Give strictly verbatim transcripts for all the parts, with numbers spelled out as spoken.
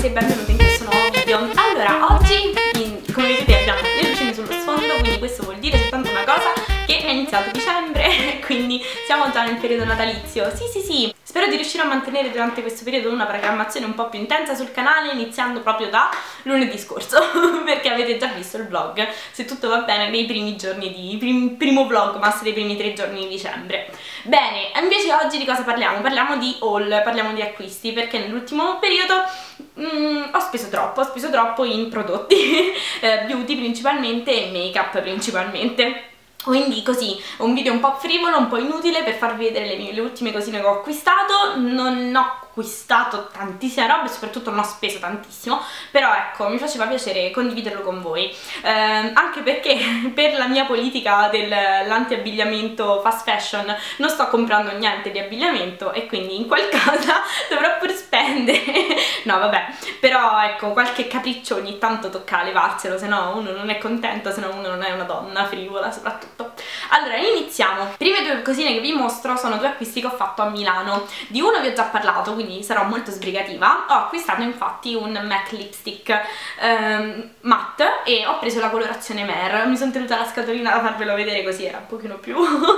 ragazzi e benvenuti in questo nuovo video. Allora, oggi, in, come vedete, abbiamo le lucine sullo sfondo, quindi questo vuol dire soltanto una cosa, che è iniziato dicembre, quindi siamo già nel periodo natalizio. Sì, sì, sì. Spero di riuscire a mantenere durante questo periodo una programmazione un po' più intensa sul canale, iniziando proprio da lunedì scorso, perché avete già visto il vlog, se tutto va bene, nei primi giorni di... Prim, primo vlogmas dei primi tre giorni di dicembre. Bene, invece oggi di cosa parliamo? Parliamo di haul, parliamo di acquisti, perché nell'ultimo periodo mm, ho speso troppo, ho speso troppo in prodotti, eh, beauty principalmente e make-up principalmente. Quindi così, un video un po' frivolo, un po' inutile per farvi vedere le, mie, le ultime cosine che ho acquistato. Non ho acquistato tantissime robe, soprattutto non ho speso tantissimo, però ecco, mi faceva piacere condividerlo con voi, eh, anche perché per la mia politica dell'anti-abbigliamento fast fashion non sto comprando niente di abbigliamento e quindi in qualcosa dovrò pur spendere, no vabbè, però ecco, qualche capriccio ogni tanto tocca levarselo, se no uno non è contento, se no uno non è una donna frivola soprattutto. Allora, iniziamo. Prime due cosine che vi mostro sono due acquisti che ho fatto a Milano. Di uno vi ho già parlato, quindi sarò molto sbrigativa. Ho acquistato infatti un MAC lipstick ehm, matte e ho preso la colorazione Mer. Mi sono tenuta la scatolina da farvelo vedere, così era un pochino più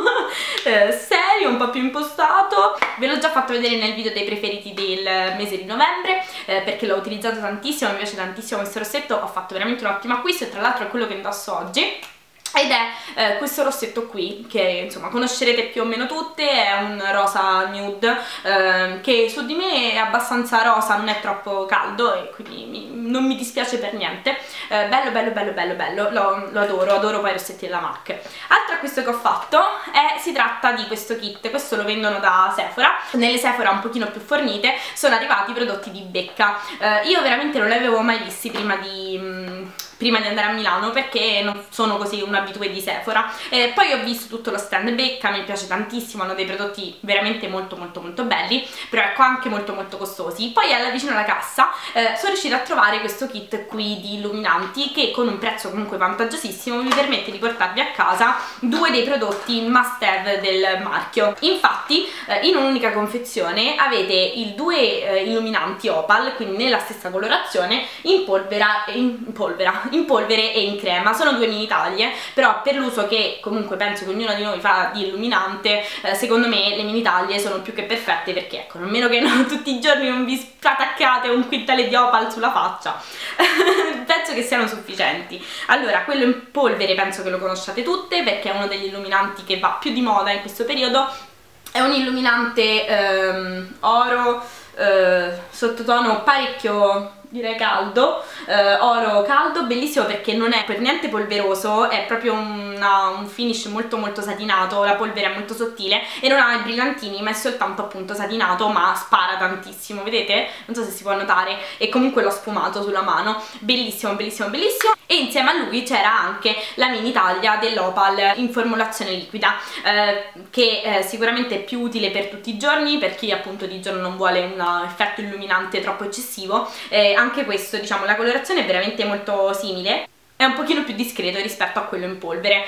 eh, serio, un po' più impostato. Ve l'ho già fatto vedere nel video dei preferiti del mese di novembre, eh, perché l'ho utilizzato tantissimo, mi piace tantissimo questo rossetto, ho fatto veramente un ottimo acquisto e tra l'altro è quello che indosso oggi. Ed è eh, questo rossetto qui, che insomma conoscerete più o meno tutte, è un rosa nude, eh, che su di me è abbastanza rosa, non è troppo caldo e quindi mi, non mi dispiace per niente. Eh, bello, bello, bello, bello, bello, lo, lo adoro, adoro poi i rossetti della MAC. Altro acquisto che ho fatto è, si tratta di questo kit, questo lo vendono da Sephora, nelle Sephora un pochino più fornite sono arrivati i prodotti di Becca. Eh, io veramente non li avevo mai visti prima di... Mh, prima di andare a Milano, perché non sono così un abitué di Sephora. Eh, poi ho visto tutto lo stand Becca, mi piace tantissimo, hanno dei prodotti veramente molto molto molto belli, però ecco anche molto molto costosi. Poi alla vicino alla cassa eh, sono riuscita a trovare questo kit qui di illuminanti che con un prezzo comunque vantaggiosissimo vi permette di portarvi a casa due dei prodotti must have del marchio. Infatti eh, in un'unica confezione avete i due eh, illuminanti Opal, quindi nella stessa colorazione, in polvera, in polvera in polvere e in crema. Sono due mini taglie, però per l'uso che comunque penso che ognuno di noi fa di illuminante, eh, secondo me le mini taglie sono più che perfette, perché ecco, a meno che no, tutti i giorni non vi attaccate un quintale di Opal sulla faccia penso che siano sufficienti. Allora, quello in polvere penso che lo conosciate tutte, perché è uno degli illuminanti che va più di moda in questo periodo. È un illuminante ehm, oro eh, sottotono parecchio, direi caldo, eh, oro caldo, bellissimo perché non è per niente polveroso, è proprio una, un finish molto molto satinato, la polvere è molto sottile e non ha i brillantini, ma è soltanto appunto satinato, ma spara tantissimo, vedete? Non so se si può notare, e comunque l'ho sfumato sulla mano, bellissimo, bellissimo, bellissimo. E insieme a lui c'era anche la mini taglia dell'Opal in formulazione liquida, eh, che eh, sicuramente è più utile per tutti i giorni, per chi appunto di giorno non vuole un effetto illuminante troppo eccessivo. eh, Anche questo, diciamo, la colorazione è veramente molto simile, è un pochino più discreto rispetto a quello in polvere.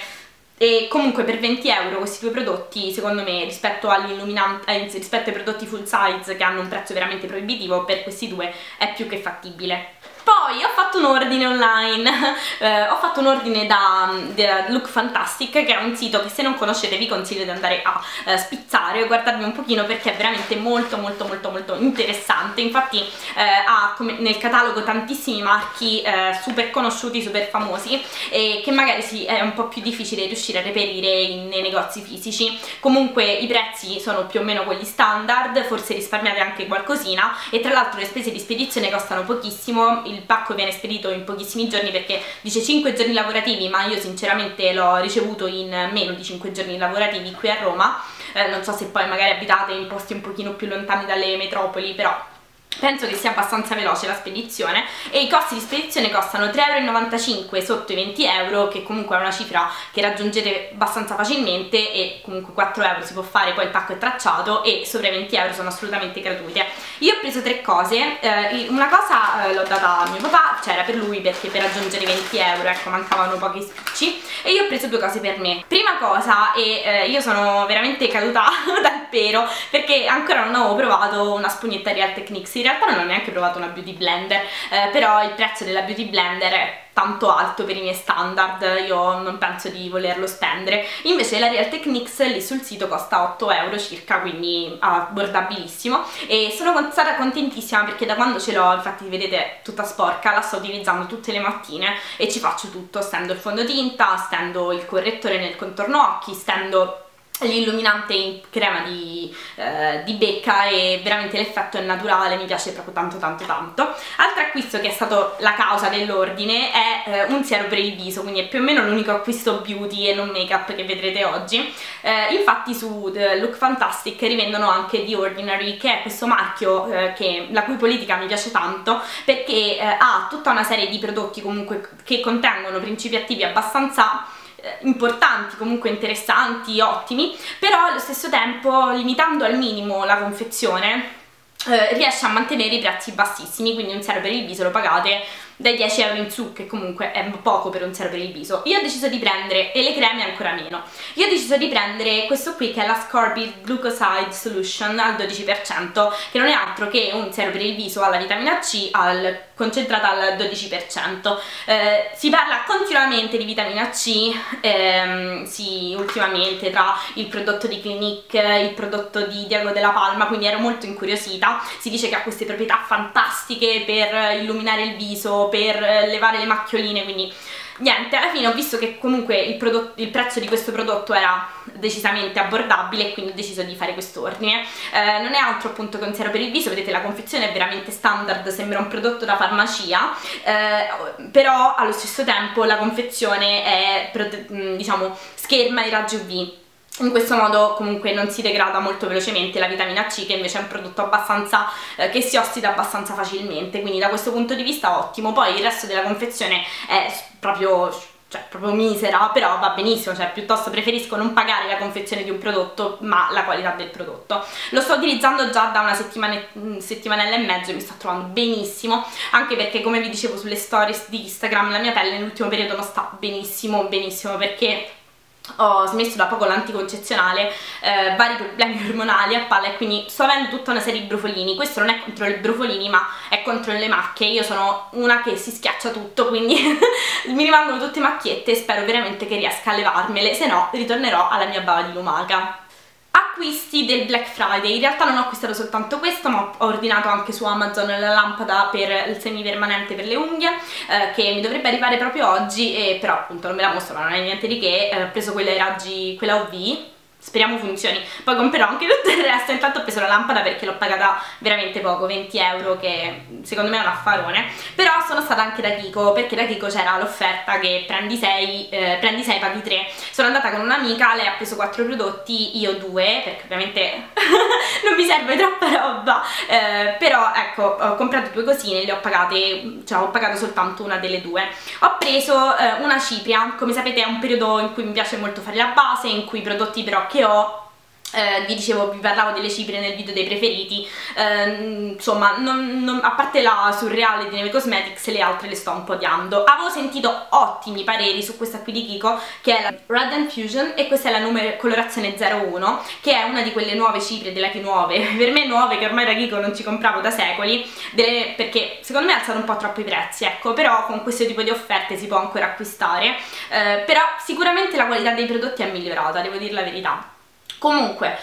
E comunque per venti euro questi due prodotti, secondo me, rispetto all'illuminante, eh, rispetto ai prodotti full size che hanno un prezzo veramente proibitivo, per questi due è più che fattibile. Poi ho fatto un ordine online, eh, ho fatto un ordine da, da Look Fantastic, che è un sito che se non conoscete vi consiglio di andare a eh, spizzare e guardarvi un pochino, perché è veramente molto molto molto molto interessante. Infatti eh, ha come nel catalogo tantissimi marchi eh, super conosciuti, super famosi, e che magari sì, è un po' più difficile riuscire a reperire in, nei negozi fisici. Comunque i prezzi sono più o meno quelli standard, forse risparmiate anche qualcosina, e tra l'altro le spese di spedizione costano pochissimo. Il pacco viene spedito in pochissimi giorni, perché dice cinque giorni lavorativi, ma io sinceramente l'ho ricevuto in meno di cinque giorni lavorativi qui a Roma. Eh, non so se poi magari abitate in posti un pochino più lontani dalle metropoli, però penso che sia abbastanza veloce la spedizione, e i costi di spedizione costano tre e novantacinque euro sotto i venti euro, che comunque è una cifra che raggiungete abbastanza facilmente, e comunque quattro euro si può fare, poi il pacco è tracciato, e sopra i venti euro sono assolutamente gratuite. Io ho preso tre cose, eh, una cosa eh, l'ho data a mio papà, cioè era per lui, perché per raggiungere i venti euro, ecco, mancavano pochi spicci, e io ho preso due cose per me. Prima cosa, e eh, io sono veramente caduta dal pero, perché ancora non avevo provato una spugnetta Real Techniques in realtà non ho neanche provato una beauty blender, eh, però il prezzo della beauty blender è tanto alto per i miei standard, io non penso di volerlo spendere. Invece la Real Techniques lì sul sito costa otto euro circa, quindi abbordabilissimo, e sono stata contentissima perché da quando ce l'ho, infatti vedete tutta sporca, la sto utilizzando tutte le mattine e ci faccio tutto: stendo il fondotinta, stendo il correttore nel contorno occhi, stendo l'illuminante in crema di, eh, di Becca, e veramente l'effetto è naturale, mi piace proprio tanto tanto tanto. Altro acquisto che è stato la causa dell'ordine è eh, un siero per il viso, quindi è più o meno l'unico acquisto beauty e non make up che vedrete oggi. Eh, infatti su The Look Fantastic rivendono anche The Ordinary, che è questo marchio eh, che, la cui politica mi piace tanto, perché eh, ha tutta una serie di prodotti comunque che contengono principi attivi abbastanza importanti, comunque interessanti, ottimi, però allo stesso tempo, limitando al minimo la confezione, eh, riesce a mantenere i prezzi bassissimi. Quindi un siero per il viso lo pagate dai dieci euro in su, che comunque è poco per un siero per il viso. Io ho deciso di prendere, e le creme ancora meno, io ho deciso di prendere questo qui che è la Scorbid Glucoside Solution al dodici per cento, che non è altro che un siero per il viso alla vitamina C al, concentrata al dodici per cento. Eh, si parla continuamente di vitamina C, ehm, sì, ultimamente, tra il prodotto di Clinique, il prodotto di Diego della Palma, quindi ero molto incuriosita. Si dice che ha queste proprietà fantastiche per illuminare il viso, per levare le macchioline, quindi niente, alla fine ho visto che comunque il, prodotto, il prezzo di questo prodotto era decisamente abbordabile, e quindi ho deciso di fare quest'ordine. Eh, non è altro appunto che un siero per il viso, vedete la confezione è veramente standard, sembra un prodotto da farmacia, eh, però allo stesso tempo la confezione è, diciamo, scherma i raggi U V. In questo modo comunque non si degrada molto velocemente la vitamina C, che invece è un prodotto abbastanza eh, che si ossida abbastanza facilmente, quindi da questo punto di vista ottimo. Poi il resto della confezione è proprio, cioè, proprio misera, però va benissimo, cioè piuttosto preferisco non pagare la confezione di un prodotto ma la qualità del prodotto. Lo sto utilizzando già da una settimana, settimanella e mezzo, e mi sto trovando benissimo, anche perché, come vi dicevo sulle stories di Instagram, la mia pelle nell'ultimo periodo non sta benissimo benissimo perché ho smesso da poco l'anticoncezionale, eh, vari problemi ormonali a palla, e quindi sto avendo tutta una serie di brufolini. Questo non è contro i brufolini, ma è contro le macchie. Io sono una che si schiaccia tutto, quindi mi rimangono tutte macchiette e spero veramente che riesca a levarmele, se no ritornerò alla mia bava di lumaca. Acquisti del Black Friday: in realtà non ho acquistato soltanto questo, ma ho ordinato anche su Amazon la lampada per il semipermanente per le unghie, eh, che mi dovrebbe arrivare proprio oggi, e però appunto non me la mostro, ma non è niente di che. Eh, ho preso quella ai raggi, quella U V, speriamo funzioni, poi comprerò anche tutto il resto. Intanto ho preso la lampada perché l'ho pagata veramente poco, venti euro, che secondo me è un affarone. Però sono stata anche da Kiko, perché da Kiko c'era l'offerta che prendi sei, eh, prendi sei paghi tre. Sono andata con un'amica, lei ha preso quattro prodotti, io due, perché ovviamente non mi serve troppa roba, eh, però ecco, ho comprato due cosine, le ho pagate, cioè ho pagato soltanto una delle due. Ho preso eh, una cipria. Come sapete è un periodo in cui mi piace molto fare la base, in cui i prodotti però che ho, Eh, vi dicevo, vi parlavo delle ciprie nel video dei preferiti, eh, insomma, non, non, a parte la surreale di Neve Cosmetics, le altre le sto un po' odiando. Avevo sentito ottimi pareri su questa qui di Kiko, che è la Red and Fusion, e questa è la numero, colorazione zero uno, che è una di quelle nuove ciprie, della che nuove, per me nuove, che ormai da Kiko non ci compravo da secoli, delle, perché secondo me alzano un po' troppo i prezzi, ecco, però con questo tipo di offerte si può ancora acquistare, eh, però sicuramente la qualità dei prodotti è migliorata, devo dire la verità. Comunque,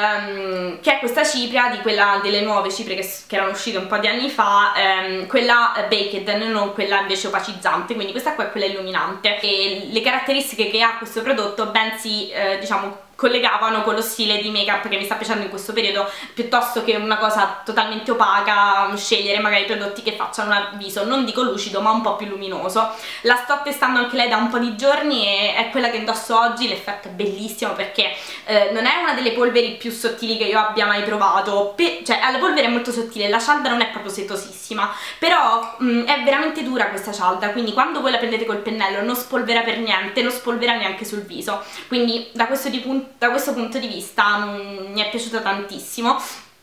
ehm, che è questa cipria, di quella delle nuove ciprie che, che erano uscite un po' di anni fa, ehm, quella baked, non quella invece opacizzante, quindi questa qua è quella illuminante, e le caratteristiche che ha questo prodotto ben si, eh, diciamo, collegavano con lo stile di make up che mi sta piacendo in questo periodo, piuttosto che una cosa totalmente opaca, scegliere magari prodotti che facciano un viso, non dico lucido, ma un po' più luminoso. La sto testando anche lei da un po' di giorni e è quella che indosso oggi. L'effetto è bellissimo perché eh, non è una delle polveri più sottili che io abbia mai provato, Pe cioè la polvere è molto sottile, la cialda non è proprio setosissima, però mh, è veramente dura questa cialda, quindi quando voi la prendete col pennello non spolvera per niente, non spolvera neanche sul viso, quindi da questo di punto da questo punto di vista mh, mi è piaciuta tantissimo.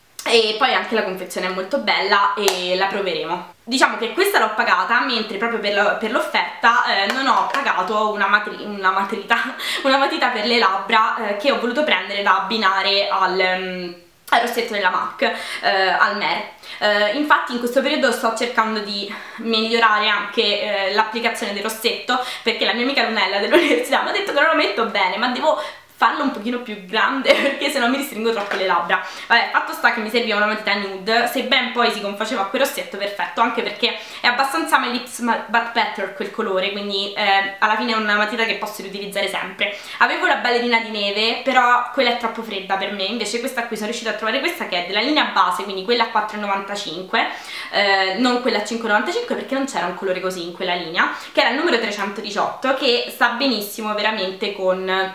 E poi anche la confezione è molto bella e la proveremo. Diciamo che questa l'ho pagata, mentre proprio per l'offerta eh, non ho pagato una, matri una, matrita, una matita per le labbra eh, che ho voluto prendere da abbinare al... Um, al rossetto della MAC, eh, al Mer. Uh, infatti in questo periodo sto cercando di migliorare anche uh, l'applicazione del rossetto, perché la mia amica Lunella dell'università mi ha detto che non lo metto bene, ma devo farlo un pochino più grande perché sennò mi ristringo troppo le labbra. Vabbè, fatto sta che mi serviva una matita nude, se ben poi si confaceva a quel rossetto, perfetto, anche perché è abbastanza my lips but better quel colore, quindi eh, alla fine è una matita che posso riutilizzare sempre. Avevo la ballerina di neve, però quella è troppo fredda per me, invece questa qui sono riuscita a trovare questa che è della linea base, quindi quella a quattro e novantacinque, eh, non quella a cinque e novantacinque perché non c'era un colore così in quella linea, che era il numero trecentodiciotto, che sta benissimo veramente con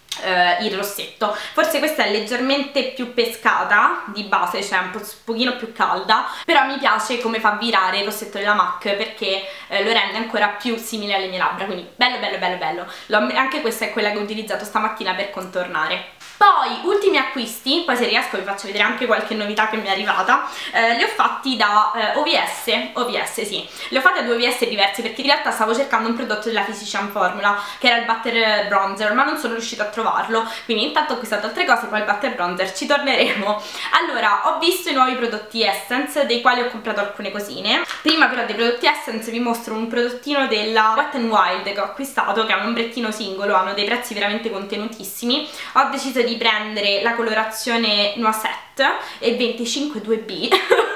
Uh, il rossetto. Forse questa è leggermente più pescata di base, cioè un, po', un pochino più calda, però mi piace come fa virare il rossetto della MAC perché uh, lo rende ancora più simile alle mie labbra, quindi bello bello bello bello. Anche questa è quella che ho utilizzato stamattina per contornare. Poi, ultimi acquisti, poi se riesco vi faccio vedere anche qualche novità che mi è arrivata, eh, li ho fatti da eh, O V S, O V S sì, li ho fatti da due O V S diversi perché in realtà stavo cercando un prodotto della Physician Formula che era il Butter Bronzer, ma non sono riuscita a trovarlo, quindi intanto ho acquistato altre cose, poi il Butter Bronzer ci torneremo. Allora, ho visto i nuovi prodotti Essence, dei quali ho comprato alcune cosine. Prima però dei prodotti Essence vi mostro un prodottino della Wet n Wild che ho acquistato, che è un ombrettino singolo, hanno dei prezzi veramente contenutissimi. Ho deciso di prendere la colorazione Noisette e venticinque due B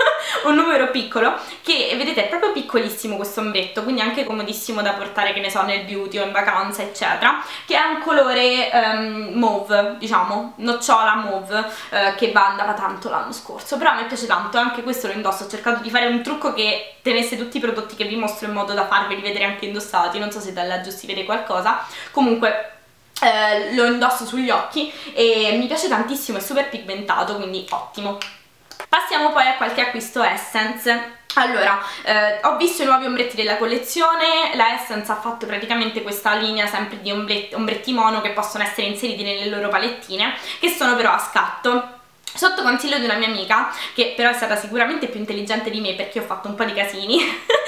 un numero piccolo, che vedete è proprio piccolissimo questo ombretto, quindi anche comodissimo da portare, che ne so, nel beauty o in vacanza eccetera, che è un colore um, mauve, diciamo, nocciola mauve, uh, che va, andava tanto l'anno scorso, però a me piace tanto, anche questo lo indosso. Ho cercato di fare un trucco che tenesse tutti i prodotti che vi mostro in modo da farveli vedere anche indossati, non so se da giù si vede qualcosa, comunque Eh, lo indosso sugli occhi e mi piace tantissimo, è super pigmentato, quindi ottimo. Passiamo poi a qualche acquisto Essence. Allora, eh, ho visto i nuovi ombretti della collezione. La Essence ha fatto praticamente questa linea sempre di ombretti, ombretti mono che possono essere inseriti nelle loro palettine, che sono però a scatto. Sotto consiglio di una mia amica, che però è stata sicuramente più intelligente di me perché ho fatto un po' di casini,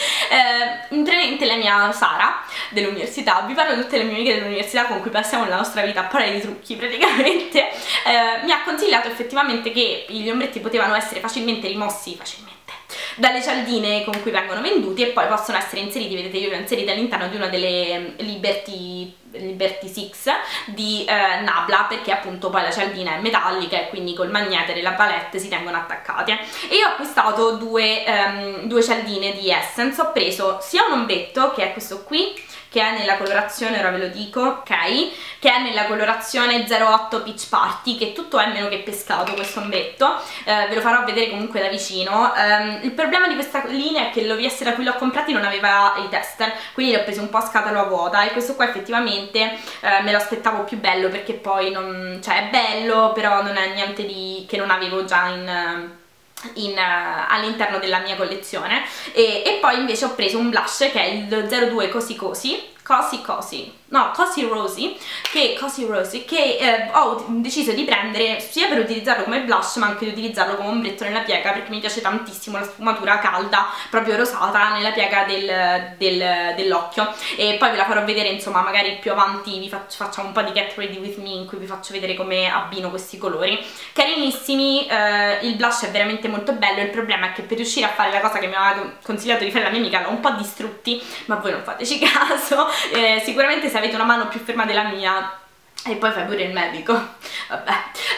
eh, praticamente la mia Sara dell'università, vi parlo di tutte le mie amiche dell'università con cui passiamo la nostra vita a parlare di trucchi praticamente, eh, mi ha consigliato effettivamente che gli ombretti potevano essere facilmente rimossi, facilmente, dalle cialdine con cui vengono venduti e poi possono essere inseriti, vedete io li ho inseriti all'interno di una delle Liberty Liberty sei di eh, Nabla, perché appunto poi la cialdina è metallica e quindi col magnete della palette si tengono attaccate. E io ho acquistato due, um, due cialdine di Essence. Ho preso sia un ombretto, che è questo qui, che è nella colorazione, ora ve lo dico, ok, che è nella colorazione zero otto Peach Party, che tutto è meno che pescato questo ombretto, eh, ve lo farò vedere comunque da vicino. Um, il problema di questa linea è che l'O V S da cui l'ho comprati non aveva i tester, quindi li ho presi un po' a scatola vuota, e questo qua effettivamente eh, me lo aspettavo più bello, perché poi non, cioè è bello, però non è niente di, che non avevo già in... Uh, all'interno della mia collezione. E, e poi invece ho preso un blush che è il zero due Cosi Cosi Cosi Cosi no, Cosi Rosy che, Cosi Rosy, che eh, ho deciso di prendere sia per utilizzarlo come blush ma anche di utilizzarlo come ombretto nella piega, perché mi piace tantissimo la sfumatura calda, proprio rosata, nella piega del, del, dell'occhio. E poi ve la farò vedere, insomma, magari più avanti vi faccio, facciamo un po' di Get Ready With Me in cui vi faccio vedere come abbino questi colori. Carinissimi, eh, il blush è veramente molto bello. Il problema è che per riuscire a fare la cosa che mi aveva consigliato di fare la mia amica l'ho un po' distrutti, ma voi non fateci caso. Eh, sicuramente se avete una mano più ferma della mia e poi fai pure il medico, vabbè,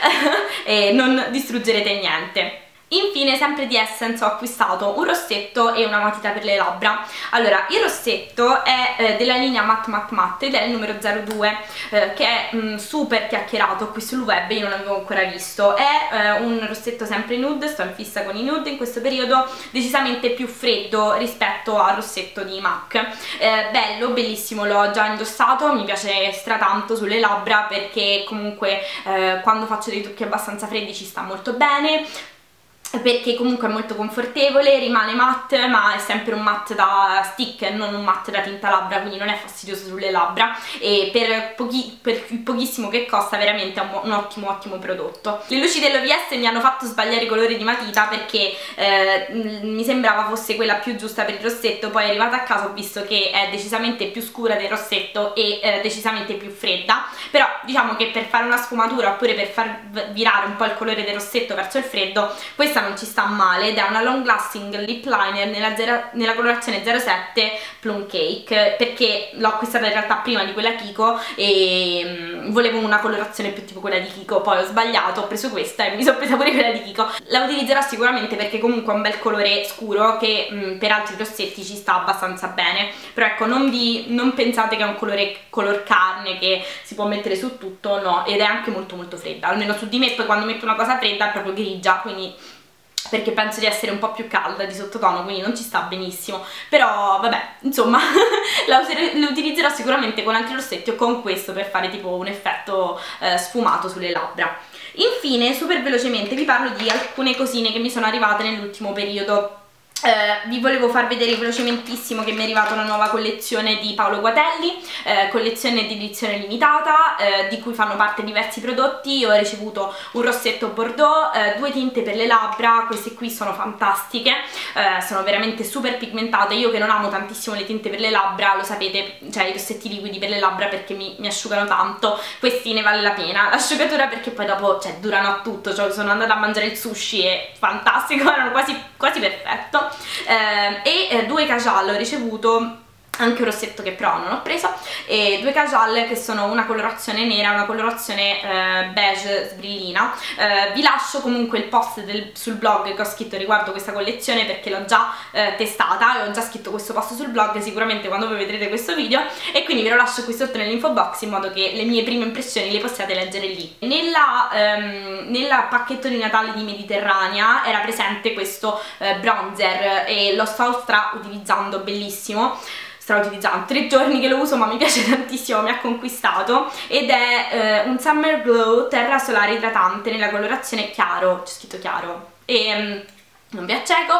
e non distruggerete niente. Infine, sempre di Essence, ho acquistato un rossetto e una matita per le labbra. Allora, il rossetto è eh, della linea Matte Matte Matte ed è il numero zero due, eh, che è mh, super chiacchierato qui sul web, io non l'avevo ancora visto. È eh, un rossetto sempre nude, sto in fissa con i nude in questo periodo, decisamente più freddo rispetto al rossetto di MAC. Eh, bello, bellissimo, l'ho già indossato, mi piace stratanto sulle labbra perché comunque eh, quando faccio dei trucchi abbastanza freddi ci sta molto bene. perché comunque è molto confortevole, rimane matte, ma è sempre un matte da stick, non un matte da tinta labbra, quindi non è fastidioso sulle labbra, e per, pochi, per il pochissimo che costa veramente è un, un ottimo ottimo prodotto. Le luci dell'O V S mi hanno fatto sbagliare i colori di matita perché eh, mi sembrava fosse quella più giusta per il rossetto, poi arrivata a casa ho visto che è decisamente più scura del rossetto e eh, decisamente più fredda, però diciamo che per fare una sfumatura oppure per far virare un po' il colore del rossetto verso il freddo, questa non ci sta male, ed è una long lasting lip liner nella, zero, nella colorazione zero sette Plum Cake, perché l'ho acquistata in realtà prima di quella Kiko e mh, volevo una colorazione più tipo quella di Kiko, poi ho sbagliato, ho preso questa e mi sono presa pure quella di Kiko. La utilizzerò sicuramente perché comunque è un bel colore scuro che mh, per altri rossetti ci sta abbastanza bene, però ecco, non, vi, non pensate che è un colore color carne che si può mettere su tutto, no, ed è anche molto molto fredda, almeno su di me. Poi quando metto una cosa fredda è proprio grigia, quindi perché penso di essere un po' più calda di sottotono, quindi non ci sta benissimo, però vabbè, insomma la utilizzerò sicuramente con altri rossetti o con questo per fare tipo un effetto eh, sfumato sulle labbra. Infine, super velocemente vi parlo di alcune cosine che mi sono arrivate nell'ultimo periodo. Eh, vi volevo far vedere velocementissimo che mi è arrivata una nuova collezione di Paolo Guatelli, eh, collezione di edizione limitata, eh, di cui fanno parte diversi prodotti. Io ho ricevuto un rossetto bordeaux, eh, due tinte per le labbra, queste qui sono fantastiche, eh, sono veramente super pigmentate. Io che non amo tantissimo le tinte per le labbra, lo sapete, cioè i rossetti liquidi per le labbra perché mi, mi asciugano tanto, questi ne vale la pena. L'asciugatura perché poi dopo, cioè, durano a tutto, cioè sono andata a mangiare il sushi e fantastico, erano quasi, quasi perfetto. Eh, e eh, due cajal ho ricevuto, anche un rossetto che però non ho preso, e due cajal che sono una colorazione nera e una colorazione eh, beige sbrillina. Eh, vi lascio comunque il post del, sul blog che ho scritto riguardo questa collezione perché l'ho già eh, testata e ho già scritto questo post sul blog sicuramente quando voi vedrete questo video, e quindi ve lo lascio qui sotto nell'info box in modo che le mie prime impressioni le possiate leggere lì. Nella, ehm, nella pacchetto di Natale di Mediterranea era presente questo eh, bronzer e lo sto stra utilizzando, bellissimo. Sto utilizzando tre giorni che lo uso, ma mi piace tantissimo, mi ha conquistato, ed è eh, un Summer Glow Terra Solare Idratante nella colorazione chiaro, c'è scritto chiaro, e um, non vi acceco,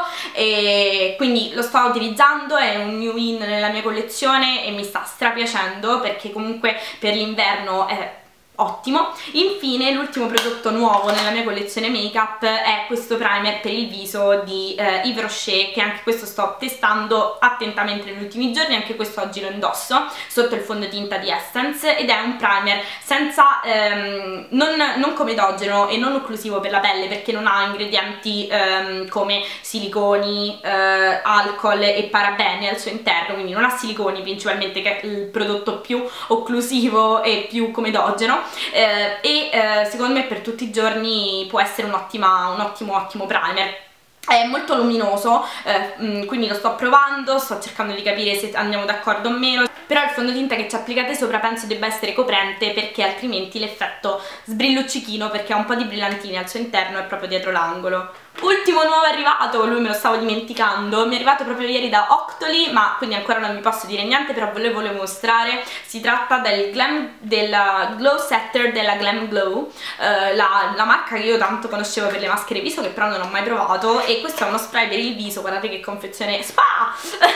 e quindi lo sto utilizzando, è un new in nella mia collezione e mi sta strapiacendo perché comunque per l'inverno è ottimo. Infine l'ultimo prodotto nuovo nella mia collezione make up è questo primer per il viso di eh, Yves Rocher, che anche questo sto testando attentamente negli ultimi giorni, anche questo oggi lo indosso sotto il fondotinta di Essence, ed è un primer senza ehm, non, non comedogeno e non occlusivo per la pelle perché non ha ingredienti ehm, come siliconi, eh, alcol e parabeni al suo interno, quindi non ha siliconi principalmente, che è il prodotto più occlusivo e più comedogeno. Eh, e eh, secondo me per tutti i giorni può essere un, ottima, un ottimo ottimo primer. È molto luminoso, eh, quindi lo sto provando, sto cercando di capire se andiamo d'accordo o meno, però il fondotinta che ci applicate sopra penso debba essere coprente perché altrimenti l'effetto sbrilluccichino, perché ha un po' di brillantini al suo interno, è proprio dietro l'angolo. Ultimo nuovo arrivato, lui me lo stavo dimenticando, mi è arrivato proprio ieri da Octoly, ma quindi ancora non vi posso dire niente, però ve lo volevo mostrare. Si tratta del, Glam, del Glow Setter della Glam Glow, eh, la, la marca che io tanto conoscevo per le maschere viso, che però non ho mai provato, e questo è uno spray per il viso, guardate che confezione spa!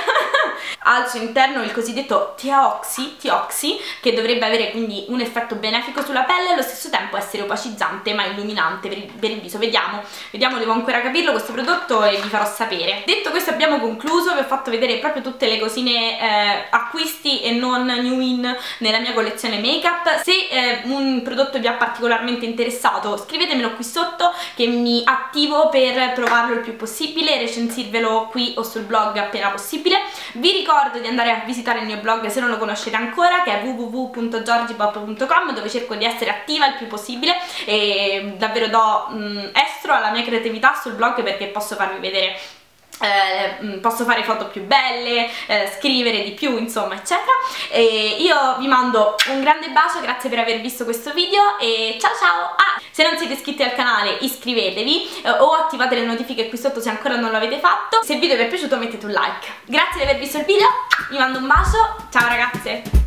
Ha al suo interno il cosiddetto Teoxy, Teoxy, che dovrebbe avere quindi un effetto benefico sulla pelle e allo stesso tempo essere opacizzante ma illuminante per il, per il viso. Vediamo, vediamo, devo ancora capirlo questo prodotto e vi farò sapere. Detto questo abbiamo concluso, vi ho fatto vedere proprio tutte le cosine eh, acquisti e non new in nella mia collezione make up. Se eh, un prodotto vi ha particolarmente interessato scrivetemelo qui sotto che mi attivo per provarlo il più possibile e recensirvelo qui o sul blog appena possibile. Vi ricordo di andare a visitare il mio blog se non lo conoscete ancora, che è w w w punto georgipop punto com, dove cerco di essere attiva il più possibile e davvero do mh, estro alla mia creatività sul blog perché posso farvi vedere, eh, posso fare foto più belle, eh, scrivere di più, insomma, eccetera. E io vi mando un grande bacio, grazie per aver visto questo video e ciao ciao! Ah, se non siete iscritti al canale iscrivetevi eh, o attivate le notifiche qui sotto se ancora non l'avete fatto. Se il video vi è piaciuto mettete un like. Grazie di aver visto il video, vi mando un bacio, ciao ragazze!